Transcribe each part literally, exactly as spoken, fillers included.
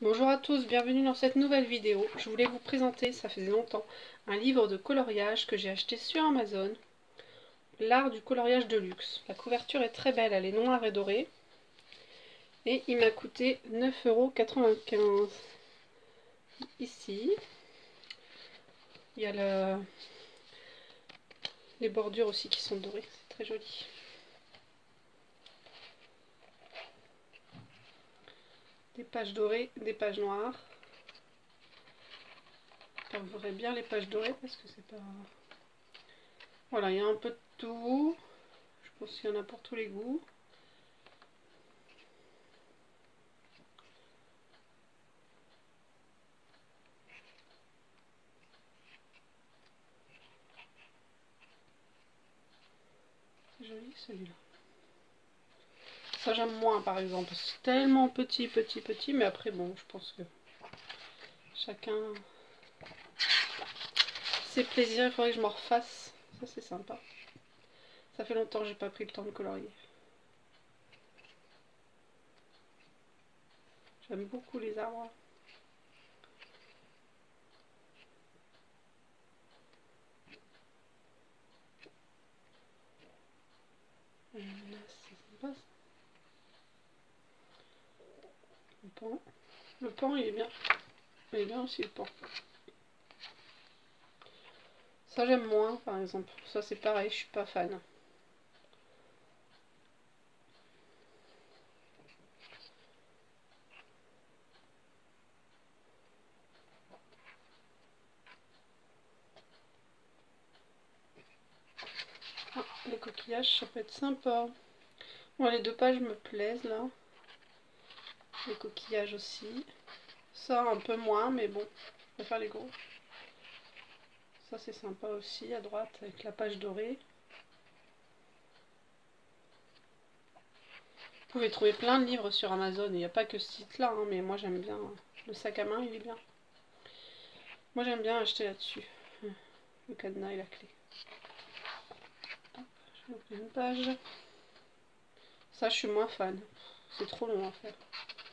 Bonjour à tous, bienvenue dans cette nouvelle vidéo. Je voulais vous présenter, ça faisait longtemps, un livre de coloriage que j'ai acheté sur Amazon. L'art du coloriage de luxe. La couverture est très belle, elle est noire et dorée. Et il m'a coûté neuf euros quatre-vingt-quinze. Ici, il y a le... les bordures aussi qui sont dorées, c'est très joli. Des pages dorées, des pages noires. Vous verrez bien les pages dorées parce que c'est pas... Voilà, il y a un peu de tout. Je pense qu'il y en a pour tous les goûts. C'est joli celui-là. Ça j'aime moins par exemple. C'est tellement petit, petit, petit. Mais après bon, je pense que chacun ses plaisirs. Il faudrait que je m'en refasse. Ça c'est sympa. Ça fait longtemps que j'ai pas pris le temps de colorier. J'aime beaucoup les arbres. Là, c'est sympa ça. Le pan. Le pan il est bien. Il est bien aussi le pan. Ça j'aime moins par exemple. Ça c'est pareil, je suis pas fan. Ah, les coquillages ça peut être sympa. Bon, les deux pages me plaisent là. Les coquillages aussi. Ça un peu moins mais bon, je préfère les gros. Ça c'est sympa aussi à droite avec la page dorée. Vous pouvez trouver plein de livres sur Amazon, il n'y a pas que ce site là, hein, mais moi j'aime bien. Le sac à main il est bien. Moi j'aime bien acheter là-dessus. Le cadenas et la clé. Hop, je vais ouvrir une page. Ça je suis moins fan. C'est trop long à faire.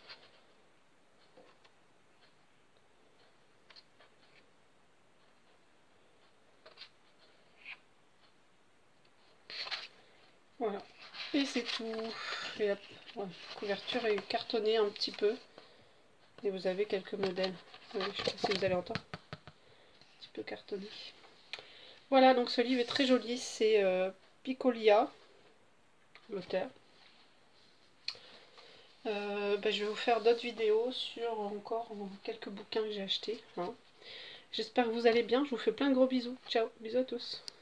Voilà. Et c'est tout. Et la ouais, couverture est cartonnée un petit peu. Et vous avez quelques modèles. Oui, je sais pas si vous allez entendre. Un petit peu cartonné. Voilà, donc ce livre est très joli. C'est euh, Piccolia, l'auteur. Euh, bah, je vais vous faire d'autres vidéos sur encore quelques bouquins que j'ai achetés. Hein. J'espère que vous allez bien. Je vous fais plein de gros bisous. Ciao, bisous à tous.